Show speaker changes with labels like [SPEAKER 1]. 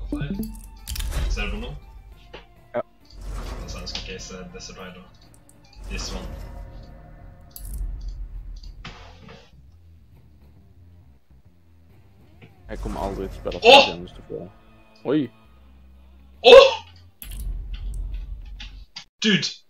[SPEAKER 1] 5. Ser du på nå?
[SPEAKER 2] Ja.
[SPEAKER 1] Så jeg skal case Desert Rider. This one.
[SPEAKER 2] Jeg kommer aldri til å spille
[SPEAKER 1] Åh!
[SPEAKER 2] igjen hvis du får... Oi!
[SPEAKER 1] Åh! Dude!